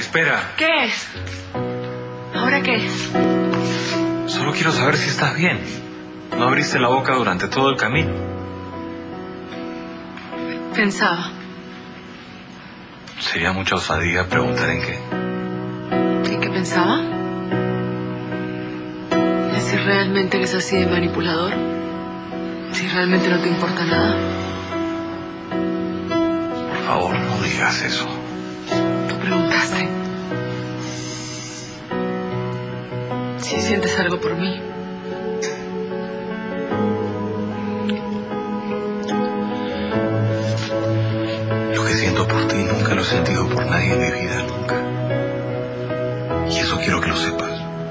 Espera. ¿Qué es? ¿Ahora qué? Solo quiero saber si estás bien. No abriste la boca durante todo el camino. Pensaba. Sería mucha osadía preguntar en qué. ¿En qué pensaba? ¿Es si realmente eres así de manipulador? ¿Si realmente no te importa nada? Por favor, no digas eso. Tú preguntaste. Si sientes algo por mí. Lo que siento por ti nunca lo he sentido por nadie en mi vida, nunca. Y eso quiero que lo sepas.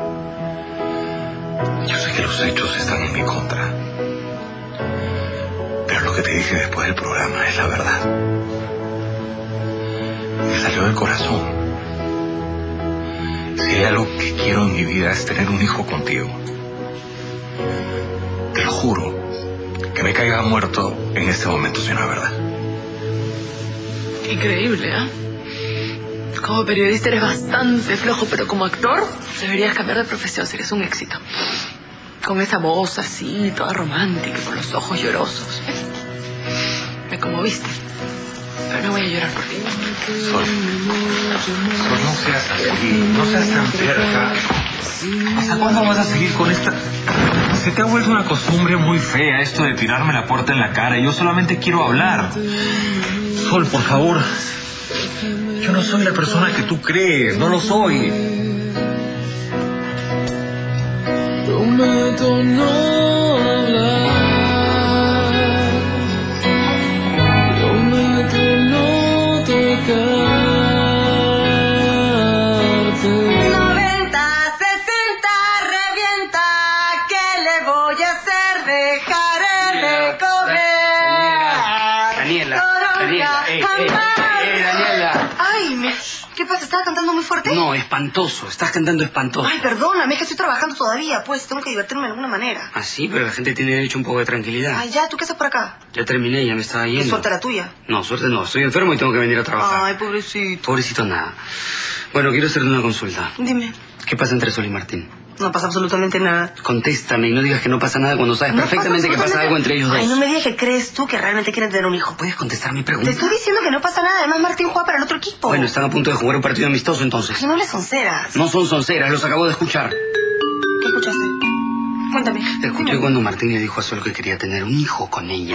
Yo sé que los hechos están en mi contra. Pero lo que te dije después del programa es la verdad. Me salió del corazón. Si hay algo que quiero en mi vida es tener un hijo contigo. Te lo juro, que me caiga muerto en este momento si no es verdad. Increíble, ¿eh? Como periodista eres bastante flojo, pero como actor deberías cambiar de profesión, serías un éxito. Con esa voz así, toda romántica, con los ojos llorosos. Me conmoviste. Pero no voy a llorar por ti. Sol, no seas así, no seas tan terca. ¿Hasta cuándo vas a seguir con esta...? Se te ha vuelto una costumbre muy fea esto de tirarme la puerta en la cara. Yo solamente quiero hablar. Sol, por favor. Yo no soy la persona que tú crees, no lo soy. Prometo no hablar. Prometo no tocarte. 90, 60, revienta. ¿Qué le voy a hacer? Dejaré de comer. Daniela, Daniela. Ay, ¿qué pasa? ¿Estaba cantando muy fuerte? No, espantoso, estás cantando espantoso. Ay, perdóname, es que estoy trabajando todavía, pues tengo que divertirme de alguna manera. Ah, sí, pero la gente tiene derecho a un poco de tranquilidad. Ay, ya, ¿tú qué haces por acá? Ya terminé, ya me estaba Qué yendo. suerte la tuya. No, suerte no, estoy enfermo y tengo que venir a trabajar. Ay, pobrecito. Pobrecito nada. Bueno, quiero hacerte una consulta. Dime. ¿Qué pasa entre Sol y Martín? No pasa absolutamente nada. Contéstame y no digas que no pasa nada cuando sabes perfectamente que pasa algo entre ellos dos. Ay, no me digas que crees tú que realmente quieren tener un hijo. ¿Puedes contestar mi Te pregunta? estoy diciendo que no pasa nada. Además, Martín juega para el otro equipo. Bueno, están a punto de jugar un partido amistoso entonces. Ay, no le sonceras. No son sonceras, los acabo de escuchar. ¿Qué escuchaste? Cuéntame. Te escuché cuando Martín le dijo a Sol que quería tener un hijo con ella.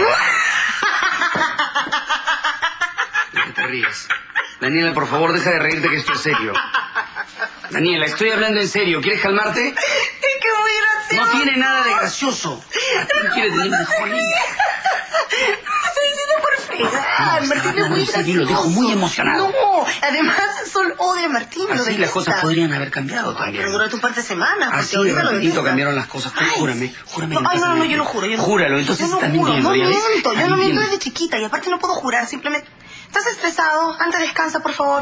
¿De qué te ríes? Daniela, por favor, deja de reírte que esto es serio. Daniela, estoy hablando en serio. ¿Quieres calmarte? Es que muy gracioso. No tiene nada de gracioso. Martín quiere tener un hijo con ella. Me estoy diciendo por fregar. No, Martín es muy en serio, lo dijo gracioso. muy emocionado. No, además Sol odia a Martín. lo Así detesta. las cosas podrían haber cambiado Ay, también. pero durante un par de semanas. Así porque de ahorita lo rapidito detesta. cambiaron las cosas. Tú, Ay, júrame. No, ay, no, yo no juro. Júralo, entonces yo no estás juro, mintiendo. No ¿ya ves? miento, yo Estás no miento mintiendo. desde chiquita. Y aparte no puedo jurar, simplemente... ¿Estás estresado? Antes descansa, por favor.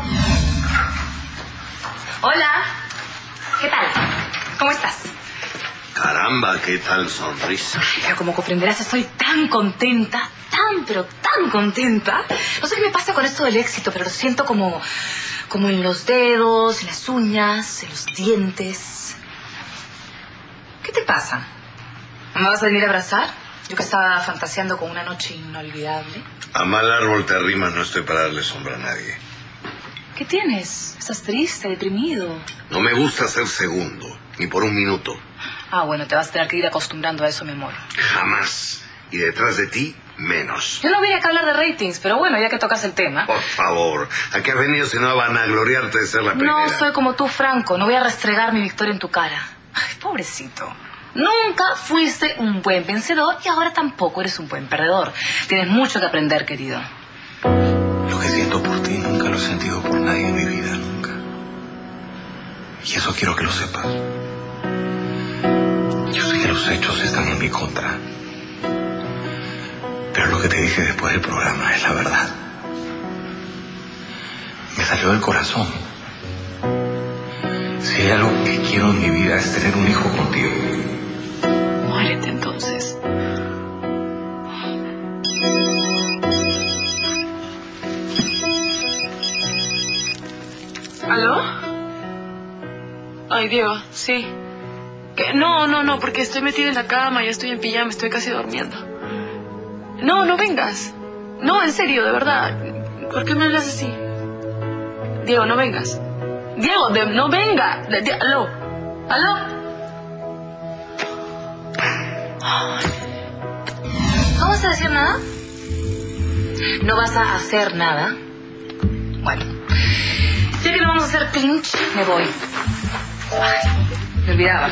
Hola. ¿Qué tal? ¿Cómo estás? Caramba, qué tal sonrisa. Ay, pero como comprenderás, estoy tan contenta, pero tan contenta. No sé qué me pasa con esto del éxito, pero lo siento como en los dedos, en las uñas, en los dientes. ¿Qué te pasa? ¿No me vas a venir a abrazar? Yo que estaba fantaseando con una noche inolvidable. A mal árbol te arrimas, no estoy para darle sombra a nadie. ¿Qué tienes? ¿Estás triste, deprimido? No me gusta ser segundo, ni por un minuto. Ah, bueno, te vas a tener que ir acostumbrando a eso, mi amor. Jamás. Y detrás de ti, menos. Yo no vine acá a hablar de ratings, pero bueno, ya que tocas el tema. Por favor, ¿a qué has venido si no van a gloriarte de ser la primera? No soy como tú, Franco. No voy a restregar mi victoria en tu cara. Ay, pobrecito. Nunca fuiste un buen vencedor y ahora tampoco eres un buen perdedor. Tienes mucho que aprender, querido. Lo que siento por ti nunca lo he sentido por nadie en mi vida, nunca. Y eso quiero que lo sepas. Yo sé que los hechos están en mi contra. Pero lo que te dije después del programa es la verdad. Me salió del corazón. Si hay algo que quiero en mi vida es tener un hijo contigo. Muérete entonces. ¿Aló? Ay, Diego, sí. ¿Qué? No, porque estoy metida en la cama, ya estoy en pijama, estoy casi durmiendo. No vengas. No, en serio, de verdad. ¿Por qué me hablas así? Diego, no vengas. Diego, no venga. ¿Aló? ¿No vas a decir nada? ¿No vas a hacer nada? Bueno, ya que no vamos a hacer clinch, me voy. Ay, me olvidaba.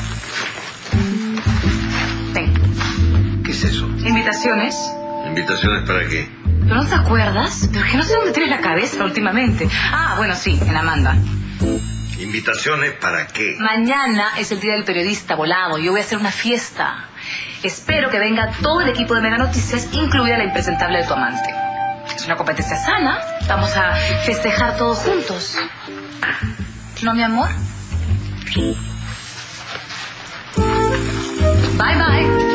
Ten. ¿Qué es eso? Invitaciones. ¿Invitaciones para qué? ¿Pero no te acuerdas? Pero que no sé dónde tienes la cabeza últimamente. Ah, bueno, sí, en Amanda. ¿Invitaciones para qué? Mañana es el día del periodista volado. Yo voy a hacer una fiesta. Espero que venga todo el equipo de Mega Noticias, incluida la impresentable de tu amante. Es una competencia sana. Vamos a festejar todos juntos. ¿No, mi amor? Bye, bye.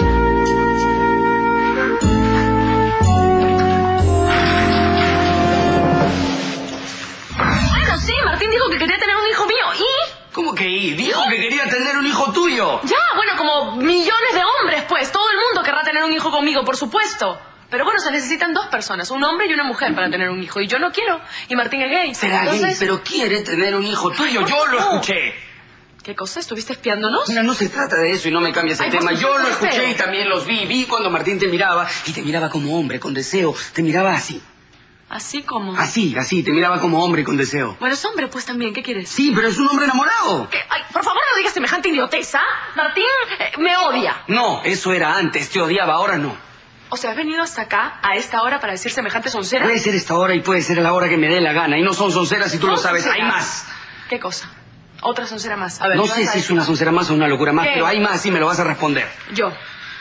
Sí, Martín dijo que quería tener un hijo mío. ¿Y? ¿Cómo que y? Dijo que quería tener un hijo tuyo. Ya, bueno, como millones de hombres, pues. Todo el mundo querrá tener un hijo conmigo, por supuesto. Pero bueno, se necesitan dos personas, un hombre y una mujer para tener un hijo. Y yo no quiero. Y Martín es gay. Será gay, pero quiere tener un hijo tuyo. Yo lo escuché. ¿Qué cosa? ¿Estuviste espiándonos? Mira, no se trata de eso y no me cambies el tema. Yo lo escuché y también los vi. Vi cuando Martín te miraba y te miraba como hombre, con deseo. Te miraba así. ¿Así como? Así, te miraba como hombre con deseo. Bueno, es hombre, pues también, ¿qué quieres? Sí, pero es un hombre enamorado. Ay, por favor, no digas semejante idioteza. Martín me odia. No, eso era antes, te odiaba, ahora no. O sea, ¿has venido hasta acá, a esta hora, para decir semejante soncera? Puede ser esta hora y puede ser a la hora que me dé la gana. Y no son sonceras y tú lo sabes, hay más. ¿Qué cosa? Otra soncera más. A ver, no sé si es una soncera más o una locura más, pero hay más y me lo vas a responder. Yo.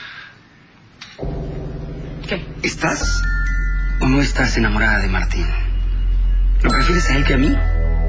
¿Qué? ¿Estás o no estás enamorada de Martín? ¿Lo prefieres a él que a mí?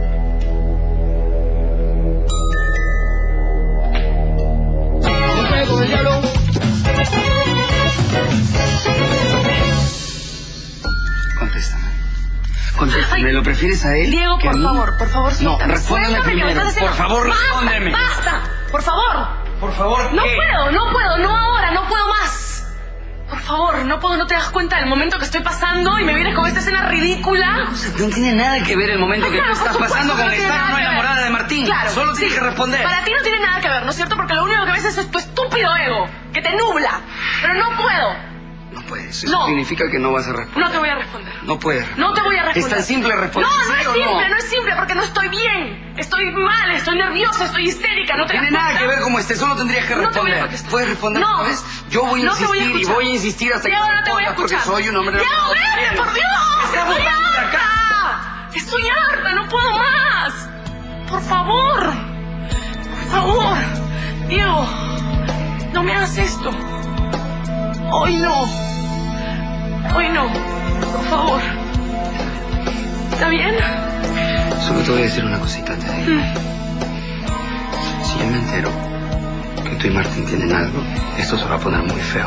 Contéstame, ¿lo prefieres a él? Diego, que a mí? por favor, no, respóndeme primero. Por favor, respóndeme. ¡Basta! Por favor. Por favor, ¿qué? No puedo, no ahora, no puedo más. Por favor, no puedo, no te das cuenta del momento que estoy pasando y me vienes con esta escena ridícula. No tiene nada que ver el momento que tú estás pasando con estar o no enamorada de Martín. Claro, solo tienes que responder. Para ti no tiene nada que ver, ¿no es cierto? Porque lo único que ves es tu estúpido ego, que te nubla. Pero no puedo. No puedes, eso significa que no vas a responder. No te voy a responder. No puedes. No te voy a responder. Es tan simple responder. No es simple, porque no estoy bien. Estoy mal, estoy nerviosa, estoy histérica. No tiene nada que ver como estés, solo tendrías que responder. No te voy a ¿Puedes responder una vez? Yo voy a insistir y voy a insistir hasta que no te voy a escuchar. Porque soy un hombre... ¡Diego, vete, por Dios! ¡Estoy harta! ¡Estoy harta! ¡No puedo más! ¡Por favor! ¡Por favor! Diego, no me hagas esto. Hoy no. Hoy no. Por favor. ¿Está bien? Solo te voy a decir una cosita, te digo. Si yo me entero que tú y Martín tienen algo, esto se va a poner muy feo.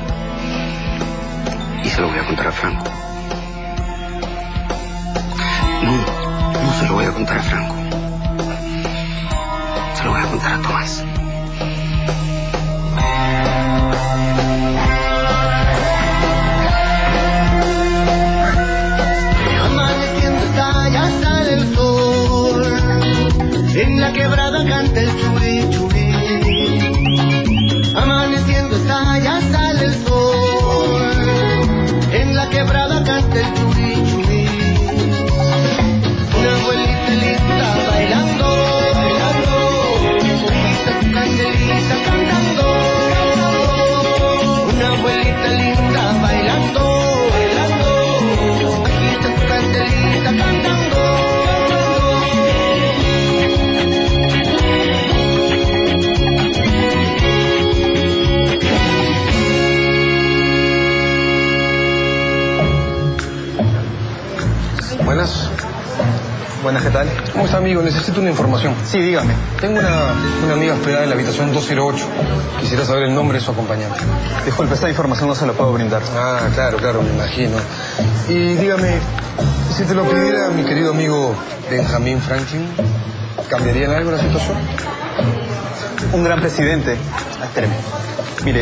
Y se lo voy a contar a Franco. No se lo voy a contar a Franco. Se lo voy a contar a Tomás. Amaneciendo está, ya sale el sol. En la quebrada canta el churi churi. Amaneciendo está, ya sale el sol. En la quebrada canta el churi churi. Una abuelita linda bailando, poquita su candelita cantando. Una abuelita linda bailando, poquita su candelita cantando. Buenas, ¿qué tal? ¿Cómo está, amigo? Necesito una información. Sí, dígame. Tengo una amiga hospedada en la habitación 208. Quisiera saber el nombre de su acompañante. Disculpe, esta información no se la puedo brindar. Ah, claro, me imagino. Y dígame, Si te lo pidiera mi querido amigo Benjamin Franklin, ¿cambiaría en algo la situación? Un gran presidente. Espéreme. Mire,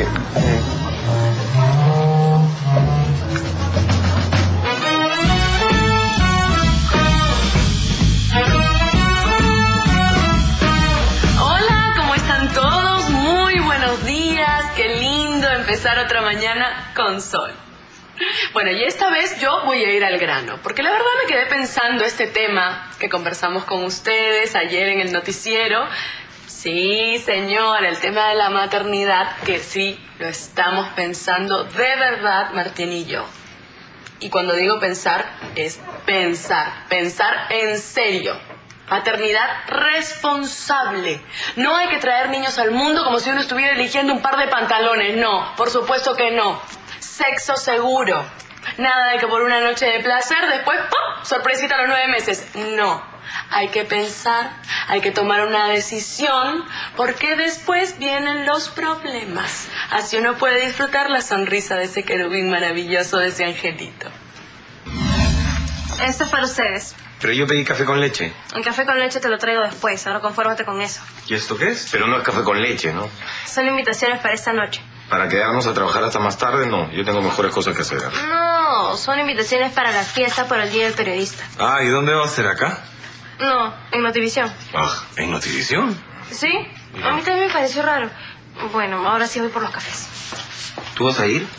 Hola, ¿cómo están todos? Muy buenos días. Qué lindo empezar otra mañana con sol. Bueno, y esta vez yo voy a ir al grano, porque la verdad me quedé pensando este tema que conversamos con ustedes ayer en el noticiero. Sí, señor, el tema de la maternidad, que sí, lo estamos pensando de verdad, Martín y yo. Y cuando digo pensar, es pensar en serio. Maternidad responsable. No hay que traer niños al mundo como si uno estuviera eligiendo un par de pantalones. No, por supuesto que no. Sexo seguro. Nada de que por una noche de placer después, ¡pum!, sorpresita a los 9 meses. No. Hay que pensar, hay que tomar una decisión, porque después vienen los problemas. Así uno puede disfrutar la sonrisa de ese querubín maravilloso, de ese angelito. Esto es para ustedes. Pero yo pedí café con leche. El café con leche te lo traigo después, ahora confórmate con eso. ¿Y esto qué es? Pero no es café con leche, ¿no? Son invitaciones para esta noche. Para quedarnos a trabajar hasta más tarde, no. Yo tengo mejores cosas que hacer. No, son invitaciones para la fiesta por el Día del Periodista. Ah, ¿y dónde va a ser? ¿Acá? No, en Notivisión. Ah, ¿en Notivisión? ¿Sí? A mí también me pareció raro. Bueno, ahora sí voy por los cafés. ¿Tú vas a ir?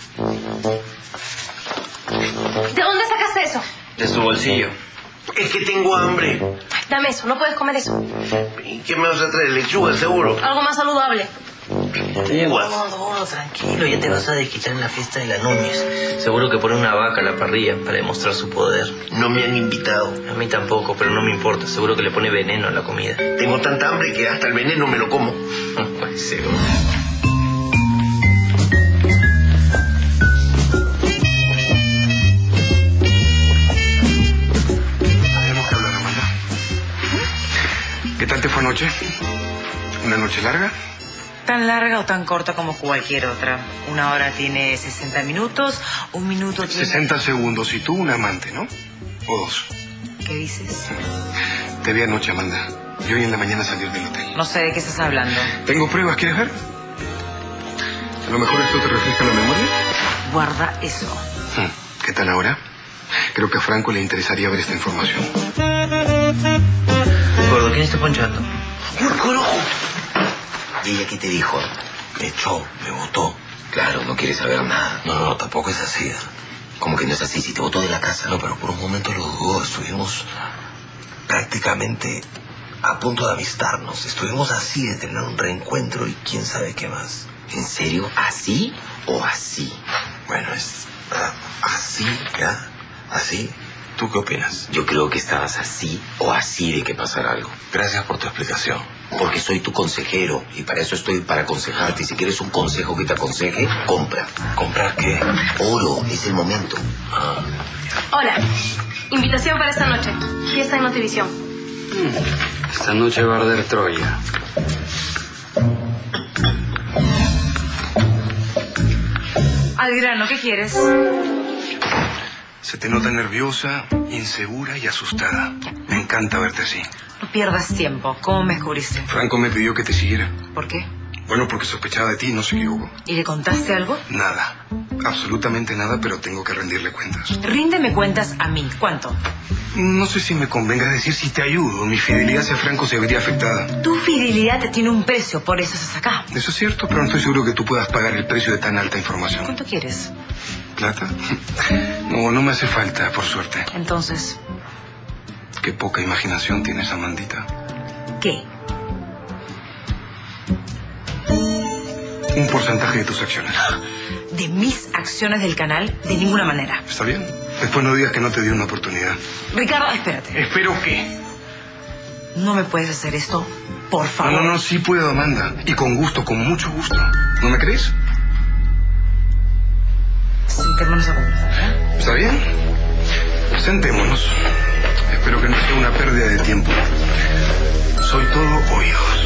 ¿De dónde sacas eso? De su bolsillo. Es que tengo hambre. Dame eso, no puedes comer eso. ¿Y qué me vas a traer? Lechuga, seguro. Algo más saludable. Uvas. No, tranquilo, ya te vas a desquitar en la fiesta de la Núñez. Seguro que pone una vaca a la parrilla para demostrar su poder. No me han invitado. A mí tampoco, pero no me importa. Seguro que le pone veneno a la comida. Tengo tanta hambre que hasta el veneno me lo como. Seguro. Tenemos que hablar, Amanda. ¿Qué tal te fue anoche? ¿Una noche larga? Tan larga o tan corta como cualquier otra. Una hora tiene 60 minutos, un minuto tiene... 60 segundos y tú un amante, ¿no? O 2. ¿Qué dices? Te vi anoche, Amanda. Y hoy en la mañana salir del hotel. No sé de qué estás hablando. Tengo pruebas, ¿quieres ver? A lo mejor esto te refresca la memoria. Guarda eso. ¿Qué tal ahora? Creo que a Franco le interesaría ver esta información. Gordo, ¿quién está ponchando? ¡Carajo! ¿Y ella qué te dijo? Me echó, me botó. Claro, no quiere saber nada. No, tampoco es así. ¿Cómo que no es así? Si te botó de la casa. No, pero por un momento lo dudó. Estuvimos prácticamente a punto de amistarnos. Estuvimos así de tener un reencuentro y quién sabe qué más. ¿En serio? ¿Así o así? Bueno, es así, ¿ya? Así. ¿Tú qué opinas? Yo creo que estabas así o así de que pasara algo. Gracias por tu explicación. Porque soy tu consejero y para eso estoy, para aconsejarte. Y si quieres un consejo que te aconseje, compra. ¿Comprar qué? Oro, es el momento. Hola, invitación para esta noche. Fiesta en Notivisión. Esta noche va a arder Troya. Al grano, ¿qué quieres? Se te nota nerviosa, insegura y asustada. Me encanta verte así. No pierdas tiempo. ¿Cómo me descubriste? Franco me pidió que te siguiera. ¿Por qué? Bueno, porque sospechaba de ti y no se equivocó. ¿Y le contaste algo? Nada. Absolutamente nada, pero tengo que rendirle cuentas. Ríndeme cuentas a mí. ¿Cuánto? No sé si me convenga decir si te ayudo. Mi fidelidad hacia Franco se vería afectada. Tu fidelidad te tiene un precio, por eso estás acá. Eso es cierto, pero no estoy seguro que tú puedas pagar el precio de tan alta información. ¿Cuánto quieres? ¿Plata? No me hace falta, por suerte. Entonces... Qué poca imaginación tienes, Amandita. ¿Qué? Un porcentaje de tus acciones. ¿De mis acciones del canal? De ninguna manera. ¿Está bien? Después no digas que no te di una oportunidad. Ricardo, espérate. ¿Espero qué? No me puedes hacer esto, por favor. No, sí puedo, Amanda. Y con gusto, con mucho gusto. ¿No me crees? Sentémonos a conversar, ¿eh? ¿Está bien? Sentémonos. Espero que no sea una pérdida de tiempo. Soy todo oídos.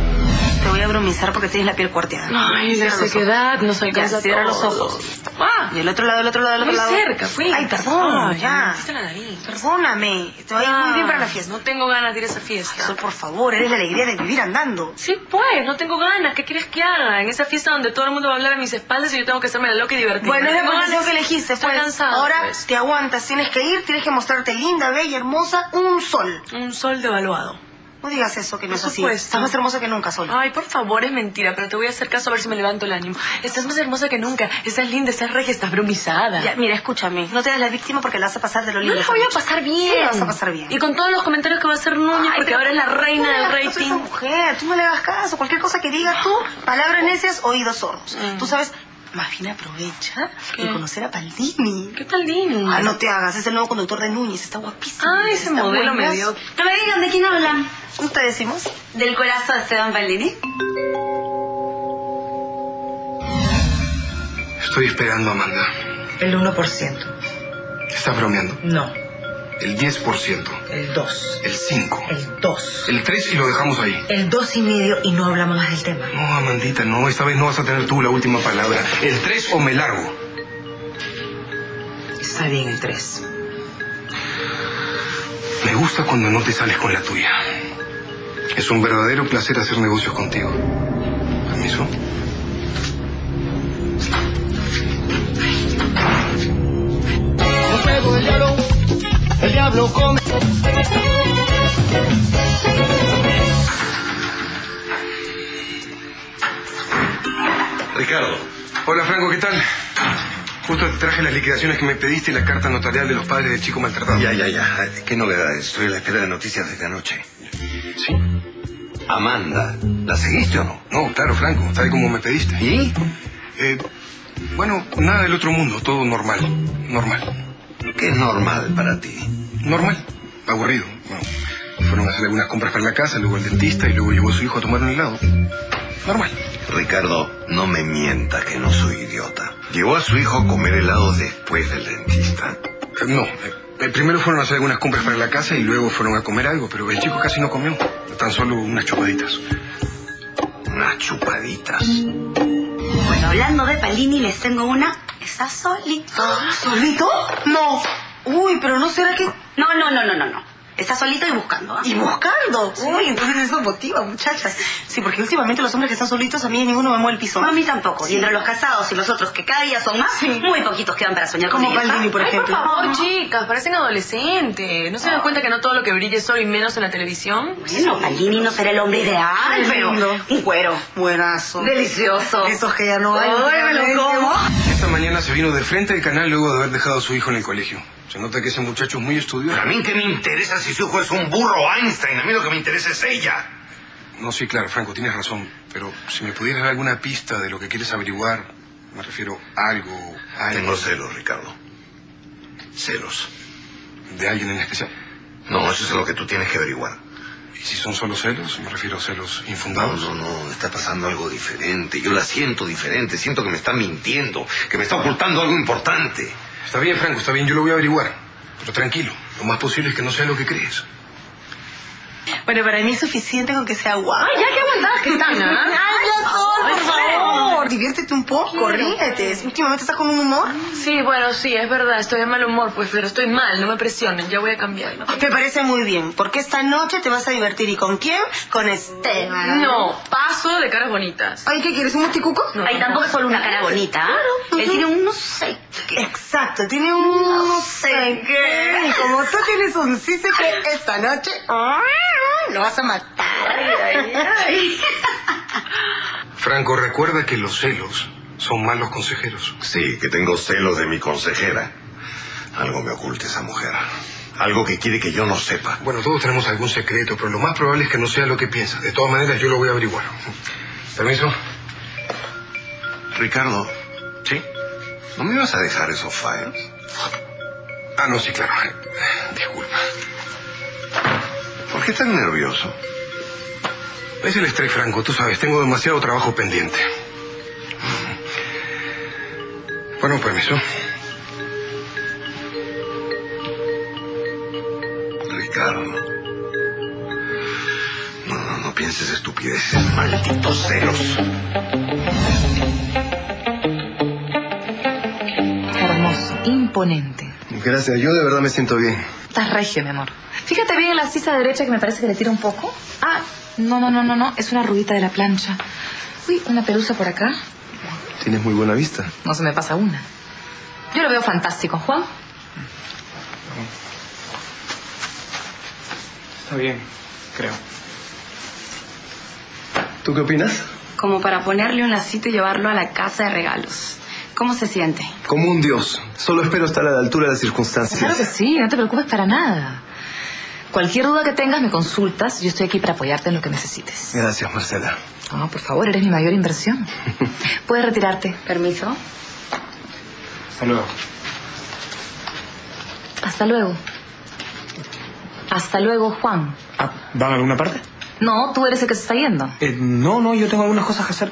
Te voy a bromizar porque tienes la piel cuarteada. Ay, la sequedad nos alcanza Ya, cierra los todos. ojos. Ah, Y el otro lado, el otro lado, el otro Muy lado. cerca, fui. Ay, perdón, Ay, ya. hiciste la nariz. Perdóname. Te va a ir muy bien para la fiesta. No tengo ganas de ir a esa fiesta. Sol, por favor, eres la alegría de vivir andando. Sí, pues, no tengo ganas. ¿Qué quieres que haga? En esa fiesta donde todo el mundo va a hablar a mis espaldas y yo tengo que hacerme la loca y divertirme. Bueno, es No tengo la decisión ganas. que elegiste, Estoy pues. cansada, Ahora pues. te aguantas, tienes que ir, tienes que mostrarte linda, bella, hermosa, un sol. Un sol devaluado. No digas eso, que no Por es así. supuesto. Estás más hermosa que nunca, Sol. Ay, por favor, es mentira, pero te voy a hacer caso a ver si me levanto el ánimo. Estás más hermosa que nunca. Estás linda, estás regia, estás brumizada. Ya, mira, escúchame. No te das la víctima porque la vas a pasar de lo No lindo. la voy a pasar bien. Sí, la vas a pasar bien. Y con todos los comentarios que va a hacer Núñez, Ay, porque pero ahora es la reina del tú no le hagas caso a rating. esa mujer, tú no le hagas caso. Cualquier cosa que diga tú, palabras necias, oídos sordos. Tú sabes, más bien aprovecha de conocer a Paldini. ¿Qué Paldini? Ah, no te hagas, es el nuevo conductor de Núñez, está guapísimo. Ay, ese Está modelo buenazo. me dio. No me digan de quién hablan. ¿Cómo te decimos? ¿Del corazón de Esteban Baldini? Estoy esperando, Amanda. El 1%. ¿Estás bromeando? No. El 10%. El 2. El 5%. El 2. El 3% y lo dejamos ahí. El 2,5 y no hablamos más del tema. No, Amandita, no. Esta vez no vas a tener tú la última palabra. El 3 o me largo. Está bien el 3. Me gusta cuando no te sales con la tuya. Es un verdadero placer hacer negocios contigo. ¿Permiso? Un juego el diablo come. Ricardo. Hola, Franco, ¿qué tal? Justo te traje las liquidaciones que me pediste y la carta notarial de los padres del chico maltratado. Ya. ¿Qué novedades? Estoy a la espera de noticias desde anoche. Sí. Amanda, ¿la seguiste o no? No, claro, Franco, tal como me pediste. ¿Y? Bueno, nada del otro mundo, todo normal. Normal. ¿Qué es normal para ti? Normal. Aburrido. Bueno, fueron a hacer algunas compras para la casa, luego el dentista y luego llevó a su hijo a tomar un helado. Normal. Ricardo, no me mienta que no soy idiota. ¿Llevó a su hijo a comer helado después del dentista? No. Primero fueron a hacer algunas compras para la casa y luego fueron a comer algo, pero el chico casi no comió. Tan solo unas chupaditas. Unas chupaditas. Bueno, hablando de Paldini, les tengo una. Está solito. ¿Solito? No. Uy, pero no será que... No. Está solito y buscando. ¿Ah? Y buscando. Uy, entonces eso motiva, muchachas. Sí, porque últimamente los hombres que están solitos, a mí ninguno me mueve el piso. A mí tampoco. Y entre los casados y los otros que cada día son más, muy poquitos quedan para soñar con Como ellos. Paldini, por Ay, por ejemplo. favor, chicas, parecen adolescentes. ¿No se dan cuenta que no todo lo que brille es oro y menos en la televisión? Bueno, Paldini no será el hombre ideal, Ay, pero lindo. un cuero. Buenazo. Delicioso. Esos que ya no hay. Ay, me lo como. Esta mañana se vino de frente al canal luego de haber dejado a su hijo en el colegio. Se nota que ese muchacho es muy estudioso. ¿A mí qué me interesa si su hijo es un burro Einstein? A mí lo que me interesa es ella. No, sí, claro, Franco, tienes razón. Pero si me pudieras dar alguna pista de lo que quieres averiguar, me refiero a algo. Tengo celos, Ricardo. Celos. ¿De alguien en especial? No, eso es lo que tú tienes que averiguar. ¿Y si son solo celos? Me refiero a celos infundados. No, está pasando algo diferente. Yo la siento diferente. Siento que me está mintiendo, que me está ocultando algo importante. Está bien, Franco, está bien, yo lo voy a averiguar. Pero tranquilo, lo más posible es que no sea lo que crees. Bueno, para mí es suficiente con que sea guapo. Ay, ya que aguantadas que están, ¿ah? Ay, ya, Sol, por favor. Diviértete un poco, ríete. Últimamente estás con un humor. Sí, bueno, sí, es verdad, estoy de mal humor, pues, pero estoy mal, no me presionen, ya voy a cambiar. ¿No? Me parece muy bien, porque esta noche te vas a divertir. ¿Y con quién? Con Esteban. No, paso de caras bonitas. Ay, ¿qué quieres? ¿Un mosticuco? No. Ahí tampoco es solo una cara bonita. Él tiene un no sé qué. Exacto, tiene un no sé qué. Y como tú tienes un sí sé qué esta noche, lo vas a matar. Franco, recuerda que los celos son malos consejeros. Sí, que tengo celos de mi consejera. Algo me oculta esa mujer. Algo que quiere que yo no sepa. Bueno, todos tenemos algún secreto, pero lo más probable es que no sea lo que piensas. De todas maneras, yo lo voy a averiguar. ¿Permiso? Ricardo. ¿Sí? ¿No me ibas a dejar esos files? Ah, no, sí, claro. Disculpa. ¿Por qué tan nervioso? Es el estrés, Franco. Tú sabes, tengo demasiado trabajo pendiente. Bueno, permiso. Ricardo. No pienses estupideces. Malditos celos. imponente. Gracias, yo de verdad me siento bien. Estás regio, mi amor. Fíjate bien en la sisa derecha que me parece que le tira un poco. Ah, no. Es una arruguita de la plancha. Uy, una pelusa por acá. Tienes muy buena vista. No se me pasa una. Yo lo veo fantástico. ¿Juan? Está bien, creo. ¿Tú qué opinas? Como para ponerle un lacito y llevarlo a la casa de regalos. ¿Cómo se siente? Como un dios. Solo espero estar a la altura de las circunstancias. Claro que sí, no te preocupes para nada. Cualquier duda que tengas me consultas. Yo estoy aquí para apoyarte en lo que necesites. Gracias, Marcela. Oh, por favor, eres mi mayor inversión. Puedes retirarte. ¿Permiso? Hasta luego. Hasta luego. Hasta luego, Juan. ¿Van a alguna parte? No, tú eres el que se está yendo. No, yo tengo algunas cosas que hacer.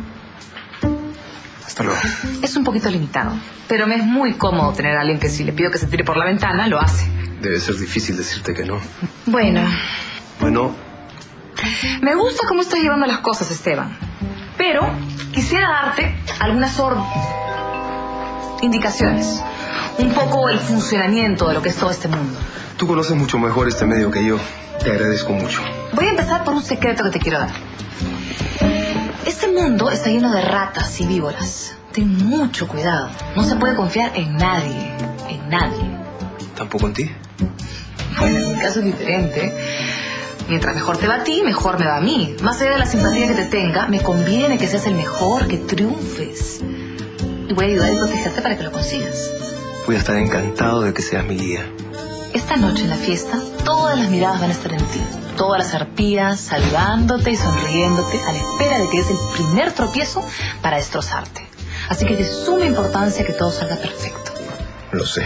Hasta luego. Es un poquito limitado, pero me es muy cómodo tener a alguien que si le pido que se tire por la ventana, lo hace. Debe ser difícil decirte que no. Bueno, me gusta cómo estás llevando las cosas, Esteban. Pero quisiera darte algunas indicaciones. Un poco el funcionamiento de lo que es todo este mundo. Tú conoces mucho mejor este medio que yo. Te agradezco mucho. Voy a empezar por un secreto que te quiero dar. Este mundo está lleno de ratas y víboras. Ten mucho cuidado. No se puede confiar en nadie. En nadie. ¿Tampoco en ti? Bueno, en mi caso es diferente. Mientras mejor te va a ti, mejor me va a mí. Más allá de la simpatía que te tenga, me conviene que seas el mejor, que triunfes. Y voy a ayudar y protegerte para que lo consigas. Voy a estar encantado de que seas mi guía. Esta noche en la fiesta, todas las miradas van a estar en ti. Todas las arpías saludándote y sonriéndote a la espera de que des el primer tropiezo para destrozarte. Así que es de suma importancia que todo salga perfecto. Lo sé.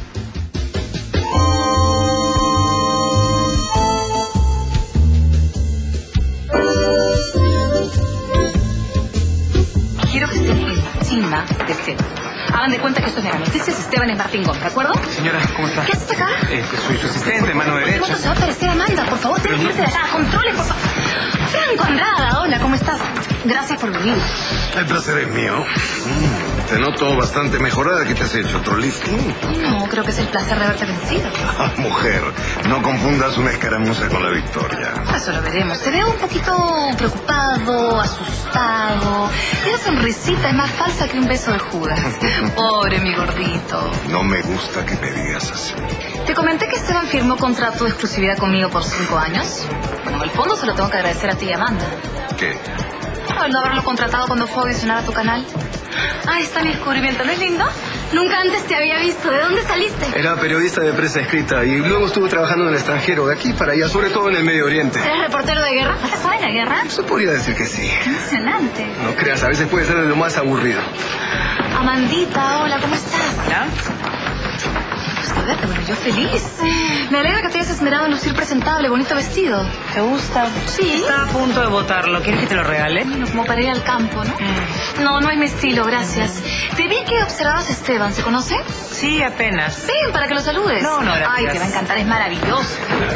Quiero que estén encima de Esteban. Hagan de cuenta que esto es Mega Noticias. Esteban es Martín Gómez, ¿de acuerdo? Señora, ¿cómo está? ¿Qué haces acá? Soy su asistente, mano derecha. ¿Cuánto se va a parecer Amanda? Por favor, tienes que irse de acá. Controles, por favor. Franco Andrada, hola, ¿cómo estás? Gracias por venir. El placer es mío. Te noto bastante mejorada. ¿Qué te has hecho? ¿Otro lifting? No, creo que es el placer de haberte vencido. Mujer, no confundas una escaramuza con la victoria. Eso lo veremos. Te veo un poquito preocupado, asustado. Esa sonrisita es más falsa que un beso de Judas. Pobre mi gordito. No me gusta que me digas así. Te comenté que Esteban firmó contrato de exclusividad conmigo por 5 años. Bueno, al fondo se lo tengo que agradecer a ti y a Amanda. ¿Qué? Al no haberlo contratado cuando fue a audicionar a tu canal. Ah, está mi descubrimiento, ¿no es lindo? Nunca antes te había visto. ¿De dónde saliste? Era periodista de prensa escrita y luego estuve trabajando en el extranjero, de aquí para allá, sobre todo en el Medio Oriente. ¿Eres reportero de guerra? ¿Has estado en la guerra? Se podría decir que sí. Emocionante. No creas, a veces puede ser de lo más aburrido. Amandita, hola, ¿cómo estás? ¿Hola? Pues a ver, bueno, yo feliz. Me alegra que te hayas esmerado en lucir presentable, bonito vestido. ¿Te gusta? Sí. Estaba a punto de botarlo. ¿Quieres que te lo regale? Bueno, como para ir al campo, ¿no? No es mi estilo, gracias. Te vi que observabas a Esteban, ¿se conoce? Sí, apenas. Ven, para que lo saludes. No, gracias. Ay, te va a encantar, es maravilloso.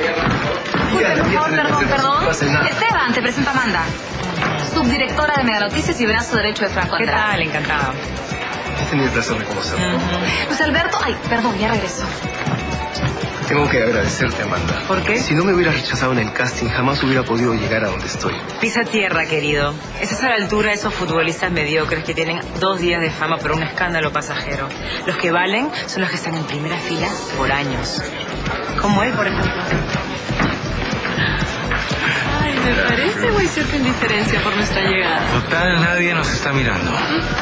Por favor, perdón. Esteban, te presento a Amanda. Subdirectora de Mega Noticias y brazo derecho de Franco Andrada. ¿Qué tal? Encantada. He tenido el placer de conocerlo. Luis Alberto, perdón, ya regresó. Tengo que agradecerte, Amanda. ¿Por qué? Si no me hubieras rechazado en el casting, jamás hubiera podido llegar a donde estoy. Pisa tierra, querido. Estás a la altura de esos futbolistas mediocres que tienen 2 días de fama por un escándalo pasajero. Los que valen son los que están en primera fila por años. Como él, por ejemplo. Ay, me parece muy cierta indiferencia por nuestra llegada. Total, nadie nos está mirando.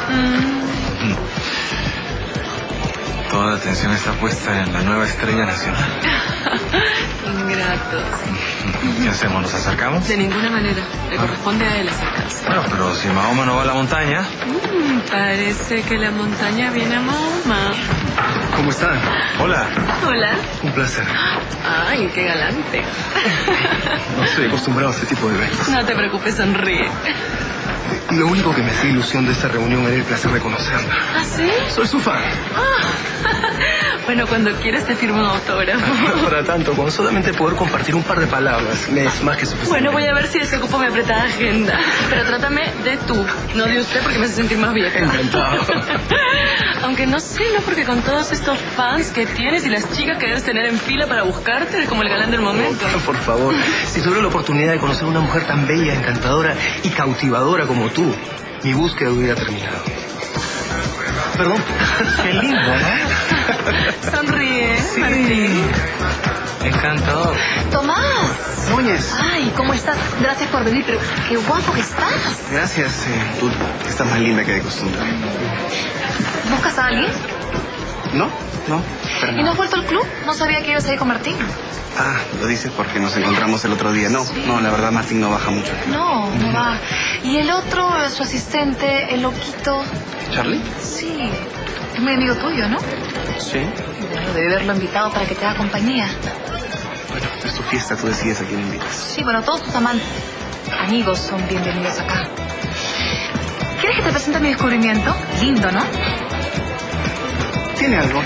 Toda la atención está puesta en la nueva estrella nacional. Ingratos. ¿Qué hacemos? ¿Nos acercamos? De ninguna manera. Le corresponde a él acercarse. Bueno, pero si Mahoma no va a la montaña... Parece que la montaña viene a Mahoma. ¿Cómo están? Hola. Hola. Un placer. Ay, qué galante. No estoy acostumbrado a este tipo de eventos. No te preocupes, sonríe. Lo único que me hacía ilusión de esta reunión era el placer de conocerla. ¿Ah, sí? Soy su fan. Bueno, cuando quieras te firmo un autógrafo. No para tanto, con solamente poder compartir un par de palabras me es más que suficiente. Bueno, voy a ver si desocupo mi apretada agenda. Pero trátame de tú, no de usted, porque me hace sentir más vieja. Encantado. Aunque no sé, ¿no? Porque con todos estos fans que tienes y las chicas que debes tener en fila para buscarte, eres como el galán del momento. Por favor, si tuviera la oportunidad de conocer a una mujer tan bella, encantadora y cautivadora como tú, mi búsqueda hubiera terminado. Perdón. Qué lindo, ¿no? Sonríe, Martín. Encantado. Tomás. Núñez. Ay, ¿cómo estás? Gracias por venir, pero qué guapo que estás. Gracias. Tú estás más linda que de costumbre. ¿Buscas a alguien? ¿No? No. Pero ¿Y no has vuelto al club? No sabía que ibas a ir con Martín. Ah, lo dices porque nos encontramos el otro día. No, no, la verdad Martín no baja mucho. No, no va. ¿Y el otro, su asistente, el loquito? ¿Charlie? Sí. Es muy amigo tuyo, ¿no? Sí. Bueno, debe haberlo invitado para que te haga compañía. Bueno, es tu fiesta, tú decides a quién invitas. Sí, bueno, todos tus amigos son bienvenidos acá. ¿Quieres que te presente mi descubrimiento? Lindo, ¿no? Tiene algo.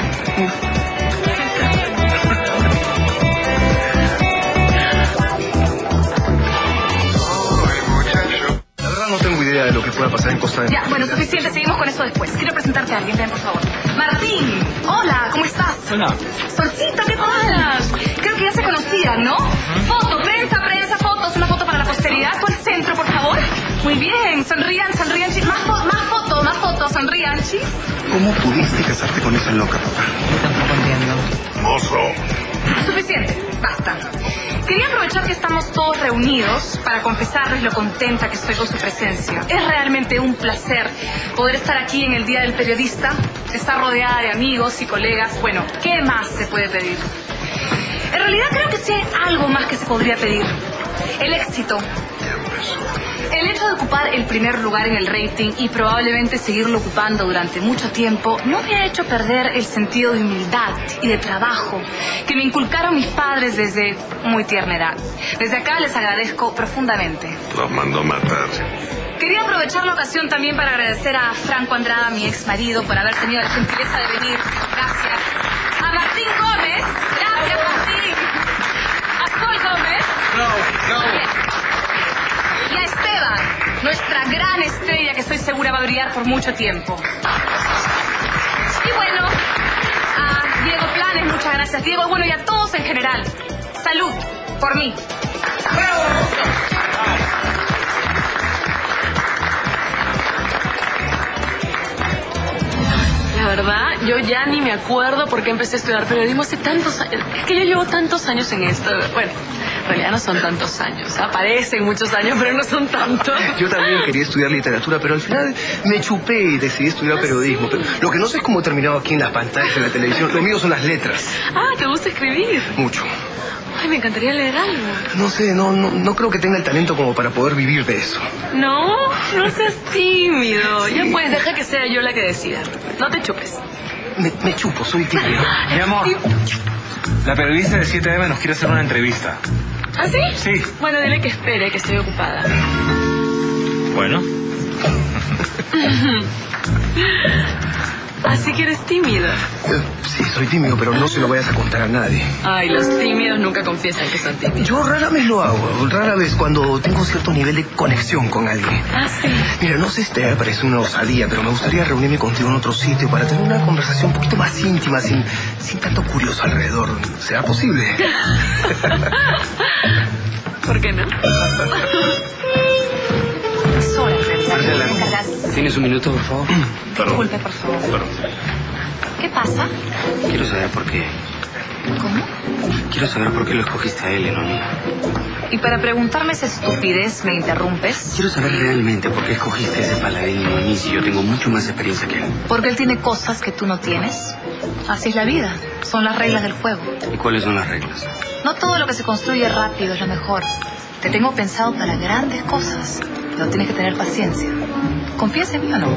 La verdad no tengo idea de lo que pueda pasar en Costa de Ya, bueno, suficiente. Seguimos con eso después. Quiero presentarte a alguien. Ven, por favor. Martín. Hola, ¿cómo estás? Hola. Solcita, ¿qué tal? Creo que ya se conocían, ¿no? Foto, prensa, fotos. Una foto para la posteridad. Tú al centro, por favor. Muy bien. Sonrían, chis. Más fotos. Sonrían, chis. ¿Cómo pudiste casarte con esa loca, papá? Tampoco entiendo. Mozo. Suficiente. Basta. Quería aprovechar que estamos todos reunidos para confesarles lo contenta que estoy con su presencia. Es realmente un placer poder estar aquí en el Día del Periodista, estar rodeada de amigos y colegas. Bueno, ¿qué más se puede pedir? En realidad creo que sí hay algo más que se podría pedir. El éxito. El hecho de ocupar el primer lugar en el rating y probablemente seguirlo ocupando durante mucho tiempo no me ha hecho perder el sentido de humildad y de trabajo que me inculcaron mis padres desde muy tierna edad. Desde acá les agradezco profundamente. Los mandó a matar. Quería aprovechar la ocasión también para agradecer a Franco Andrada, mi ex marido, por haber tenido la gentileza de venir. Gracias. A Martín Gómez. Gracias, Martín. A Sol Gómez. No. Y a Esteban, nuestra gran estrella que estoy segura va a brillar por mucho tiempo. Y bueno, a Diego Planes, muchas gracias, Diego. Bueno, y a todos en general. Salud, por mí. La verdad, yo ya ni me acuerdo por qué empecé a estudiar periodismo hace tantos años. Es que yo llevo tantos años en esto. Bueno, en realidad no son tantos años. Aparecen muchos años, pero no son tantos. Yo también quería estudiar literatura, pero al final me chupé y decidí estudiar periodismo. Pero lo que no sé es cómo he terminado aquí en las pantallas, en la televisión. Lo mío son las letras. Ah, ¿te gusta escribir? Mucho. Ay, me encantaría leer algo. No sé, no creo que tenga el talento como para poder vivir de eso. No, no seas tímido. Ya pues, deja que sea yo la que decida. No te chupes. Me chupo, soy tímido. Mi amor, la periodista de 7M nos quiere hacer una entrevista. ¿Ah, sí? Sí. Bueno, dile que espere, que estoy ocupada. Bueno. Así que eres tímido. Sí, soy tímido, pero no se lo vayas a contar a nadie. Ay, los tímidos nunca confiesan que son tímidos. Yo rara vez lo hago, rara vez cuando tengo cierto nivel de conexión con alguien. Ah, sí. Mira, no sé si te parece una osadía, pero me gustaría reunirme contigo en otro sitio para tener una conversación un poquito más íntima, sin tanto curioso alrededor. ¿Será posible? ¿Por qué no? Sola, ¿Tienes un minuto, por favor? Disculpe, por favor. ¿Qué pasa? Quiero saber por qué. ¿Cómo? Quiero saber por qué lo escogiste a él y no a mí. Y para preguntarme esa estupidez, ¿me interrumpes? Quiero saber realmente por qué escogiste a ese paladín y no a mí si yo tengo mucho más experiencia que él. Porque él tiene cosas que tú no tienes. Así es la vida. Son las reglas del juego. ¿Y cuáles son las reglas? No todo lo que se construye rápido es lo mejor. Te tengo pensado para grandes cosas. Pero tienes que tener paciencia. ¿Confías en mí o no?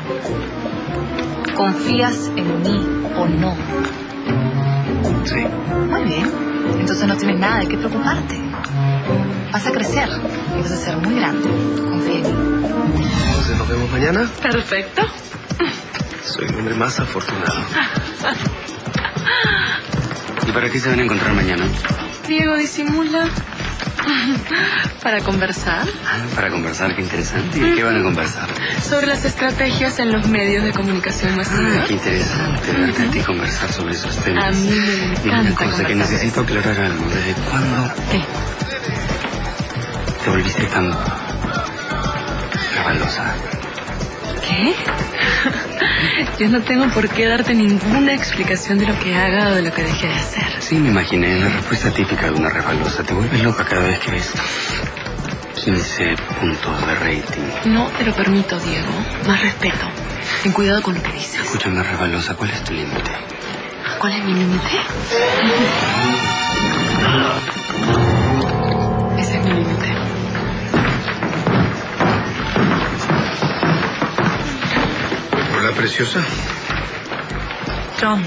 ¿Confías en mí o no? Sí. Muy bien. Entonces no tienes nada de qué preocuparte. Vas a crecer y vas a ser muy grande. Confía en mí. Entonces nos vemos mañana. Perfecto. Soy el hombre más afortunado. ¿Y para qué se van a encontrar mañana? Diego, disimula. ¿Para conversar? Para conversar, qué interesante. ¿Y de qué van a conversar? Sobre las estrategias en los medios de comunicación masiva. Qué interesante verte a ti conversar sobre esos temas. A mí me encanta. Dime una cosa, que necesito aclarar algo. ¿Desde cuándo ¿Qué? te volviste tan resbalosa? ¿Qué? Yo no tengo por qué darte ninguna explicación de lo que haga o de lo que deje de hacer. Sí, me imaginé la respuesta típica de una resbalosa. Te vuelves loca cada vez que ves 15 puntos de rating. No te lo permito, Diego. Más respeto. Ten cuidado con lo que dices. Escúchame, resbalosa, ¿cuál es tu límite? ¿Cuál es mi límite? Ese es mi límite. Hola, preciosa. John.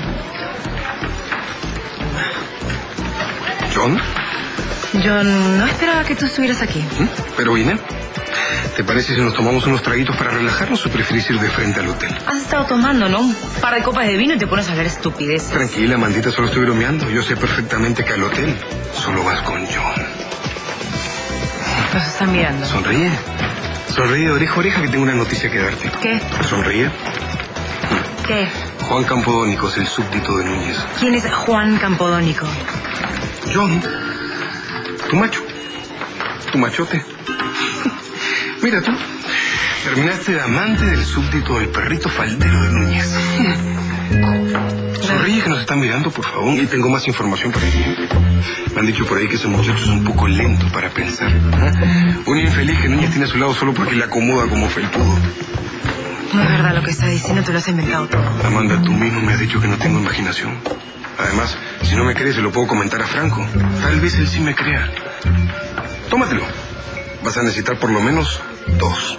¿John? John, no esperaba que tú estuvieras aquí. ¿Pero vine? ¿Te parece si nos tomamos unos traguitos para relajarnos o preferís ir de frente al hotel? Has estado tomando, ¿no? Un par de copas de vino y te pones a hablar estupideces. Tranquila, Amandita, solo estoy bromeando. Yo sé perfectamente que al hotel solo vas con John. Nos están mirando. Sonríe. Sonríe de oreja a oreja que tengo una noticia que darte. ¿Qué? Sonríe. ¿Qué? Juan Campodónicos, el súbdito de Núñez. ¿Quién es Juan Campodónico? John. Tu macho. Tu machote. Mira tú. Terminaste de amante del súbdito del perrito faldero de Núñez. Sonríe que nos están mirando, por favor. Y tengo más información para ti. Me han dicho por ahí que ese muchacho es un poco lento para pensar. Un infeliz que Núñez tiene a su lado solo porque le acomoda como felpudo. No es verdad lo que está diciendo, te lo has inventado todo. Amanda, tú mismo me has dicho que no tengo imaginación. Además, si no me crees, se lo puedo comentar a Franco. Tal vez él sí me crea. Tómatelo. Vas a necesitar por lo menos 2.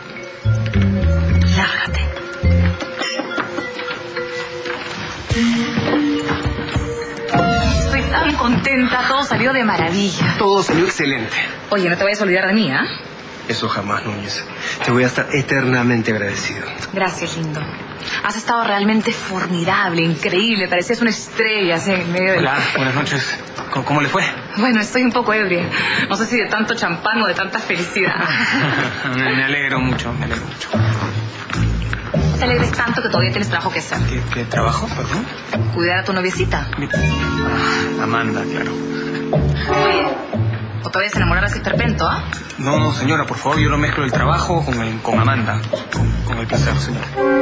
Lárgate. Estoy tan contenta, todo salió de maravilla. Todo salió excelente. Oye, no te vayas a olvidar de mí, ¿ah? Eso jamás, Núñez. Te voy a estar eternamente agradecido. Gracias, lindo. Has estado realmente formidable, increíble. Parecías una estrella así en medio de... Hola, buenas noches. ¿Cómo le fue? Bueno, estoy un poco ebria. No sé si de tanto champán o de tanta felicidad. Me alegro mucho, me alegro mucho. No te alegres tanto que todavía tienes trabajo que hacer. ¿Qué trabajo, perdón? Cuidar a tu noviecita. Amanda, claro. Oye, o te vayas a enamorar así perpento, ¿ah? No, señora, por favor, yo no mezclo el trabajo con Amanda. Con el placer, señora.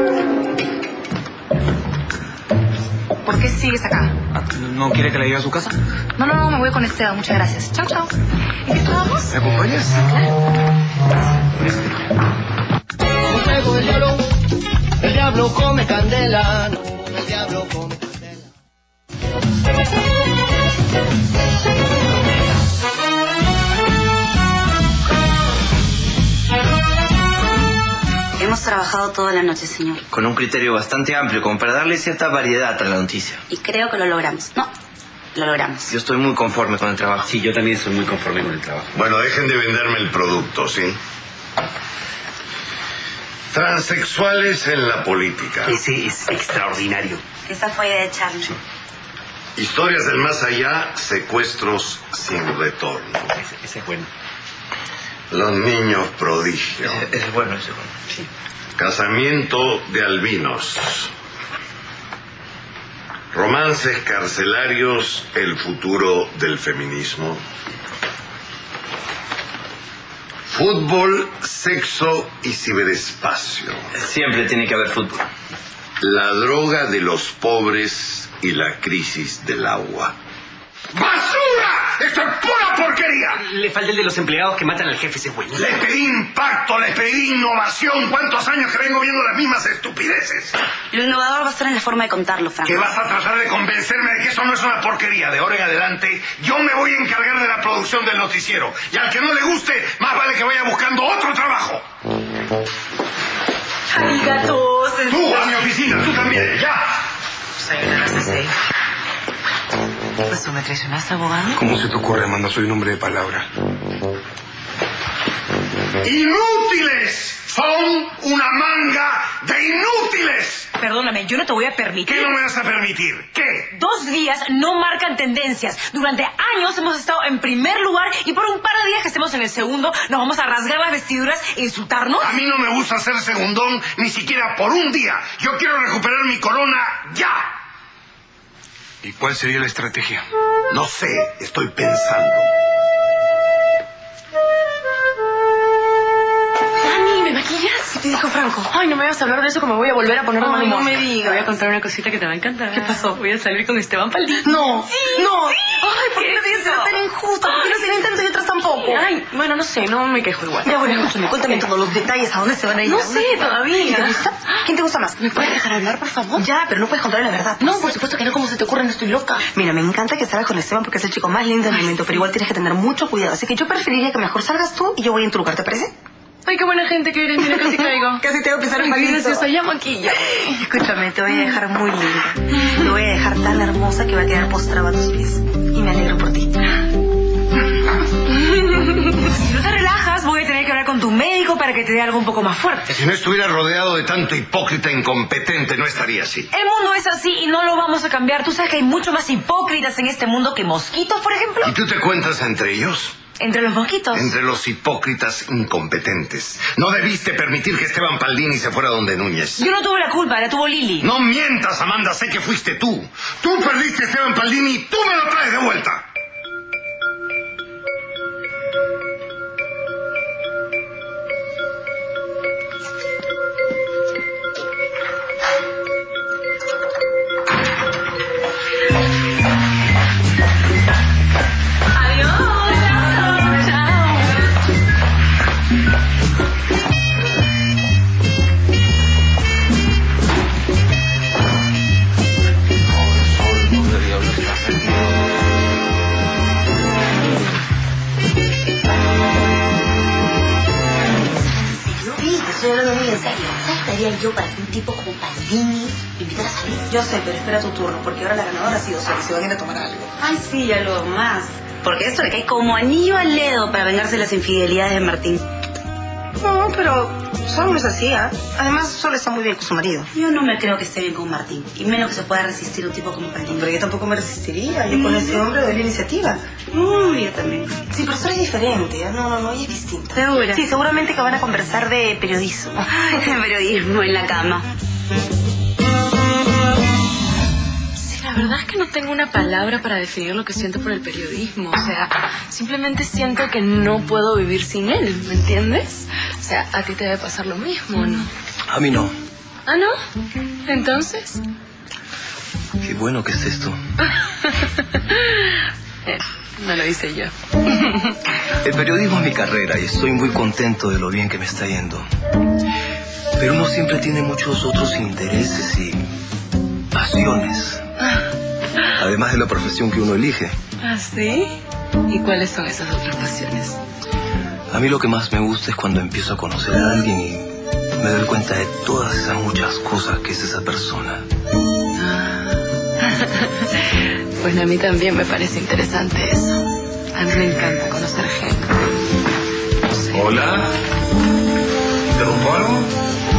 ¿Por qué sigues acá? ¿No quiere que la lleve a su casa? No, me voy con Esteban. Muchas gracias. Chao, chao. ¿Y qué estábamos? ¿Me acompañas? Juego el diablo come candela, el diablo come candela. Hemos trabajado toda la noche, señor. Con un criterio bastante amplio, como para darle cierta variedad a la noticia. Y creo que lo logramos. No, lo logramos. Yo estoy muy conforme con el trabajo. Sí, yo también estoy muy conforme con el trabajo. Bueno, dejen de venderme el producto, ¿sí? Transexuales en la política. Ese es extraordinario. Esa fue idea de Charlie. Historias del más allá, secuestros sin retorno. Ese es bueno. Los niños prodigio. Ese es bueno, ese es bueno. Sí. Casamiento de albinos. Romances carcelarios, el futuro del feminismo. Fútbol, sexo y ciberespacio. Siempre tiene que haber fútbol. La droga de los pobres y la crisis del agua. ¡Basura! ¡Esto es pura porquería! Le falta el de los empleados que matan al jefe, ese güey. Les pedí impacto, les pedí innovación. ¿Cuántos años que vengo viendo las mismas estupideces? Lo innovador va a estar en la forma de contarlo, Frank. ¿Que vas a tratar de convencerme de que eso no es una porquería? De ahora en adelante, yo me voy a encargar de la producción del noticiero. Y al que no le guste, más vale que vaya buscando otro trabajo. Arigatos. Tú a mi oficina, tú también, ya. Sayonara, ¿qué pasó? ¿Me traicionaste, abogado? ¿Cómo se te ocurre, Amanda? Soy un hombre de palabra. ¡Inútiles! Son una manga de inútiles. Perdóname, yo no te voy a permitir. ¿Qué no me vas a permitir? ¿Qué? 2 días no marcan tendencias. Durante años hemos estado en primer lugar y por un par de días que estemos en el segundo nos vamos a rasgar las vestiduras e insultarnos. A mí no me gusta ser segundón ni siquiera por un día. Yo quiero recuperar mi corona ya. ¿Y cuál sería la estrategia? No sé, estoy pensando. Dani, ¿me maquillas? ¿Qué te dijo Franco? Ay, no me vas a hablar de eso que me voy a volver a poner de mal Ay, humor. no me digas. Te voy a contar una cosita que te va a encantar. ¿Qué pasó? Voy a salir con Esteban Paldini. No, Sí, no. sí. Ay, ¿por qué no tienes que ser tan injusto? ¿Por qué no tienen tanto y otras tampoco? Ay, bueno, no sé, no me quejo igual. Ya, bueno, escúchame, cuéntame todos los detalles, ¿a dónde se van a ir? No ¿A dónde sé se van? todavía. ¿Quién te gusta? ¿Quién te gusta más? ¿Me puedes dejar hablar, por favor? Ya, pero no puedes contarle la verdad. No, por supuesto que no, ¿cómo se te ocurre? No estoy loca. Mira, me encanta que salgas con Esteban porque es el chico más lindo del momento, pero igual tienes que tener mucho cuidado. Así que yo preferiría que mejor salgas tú y yo voy en tu lugar, ¿te parece? Ay, qué buena gente que eres, mira, casi caigo. Casi te voy a pisar el Ay, palito. gracias, ya maquilla. Escúchame, te voy a dejar muy linda. Te voy a dejar tan hermosa que va a quedar postrada a tus pies. Y me alegro por ti. Si no te relajas, voy a tener que hablar con tu médico para que te dé algo un poco más fuerte. Si no estuviera rodeado de tanto hipócrita incompetente, no estaría así. El mundo es así y no lo vamos a cambiar. Tú sabes que hay mucho más hipócritas en este mundo que mosquitos, por ejemplo. ¿Y tú te cuentas entre ellos? Entre los mosquitos. Entre los hipócritas incompetentes. No debiste permitir que Esteban Paldini se fuera donde Núñez. Yo no tuve la culpa, la tuvo Lili. No mientas, Amanda, sé que fuiste tú. Tú perdiste a Esteban Paldini y tú me lo traes de vuelta. Estoy hablando muy en serio. ¿Sabes qué haría yo para que un tipo como Paldini me invitara a salir? Yo sé, pero espera tu turno, porque ahora la ganadora ha sido Sol y se van a ir a tomar algo. Ay, sí, algo más. Porque esto le cae como anillo al dedo para vengarse de las infidelidades de Martín. No, pero Sol no es así, ¿ah? Además, Sol está muy bien con su marido. Yo no me creo que esté bien con Martín. Y menos que se pueda resistir un tipo como Paldini. Pero yo tampoco me resistiría. Yo con ese hombre doy la iniciativa. Yo también. Sí, pero Sol es diferente. ¿eh? No, ella es distinta. ¿Segura? Sí, seguramente que van a conversar de periodismo. Periodismo en la cama. Sí, la verdad es que no tengo una palabra para definir lo que siento por el periodismo. O sea, simplemente siento que no puedo vivir sin él, ¿me entiendes? O sea, a ti te debe pasar lo mismo, ¿no? A mí no. ¿Ah, no? ¿Entonces? Qué bueno que estés tú. No lo hice yo. El periodismo es mi carrera y estoy muy contento de lo bien que me está yendo. Pero uno siempre tiene muchos otros intereses y pasiones. Además de la profesión que uno elige. ¿Ah, sí? ¿Y cuáles son esas otras pasiones? A mí lo que más me gusta es cuando empiezo a conocer a alguien y me doy cuenta de todas esas muchas cosas que es esa persona. Pues a mí también me parece interesante eso. A mí me encanta conocer gente. No sé. Hola. ¿Te rompo algo?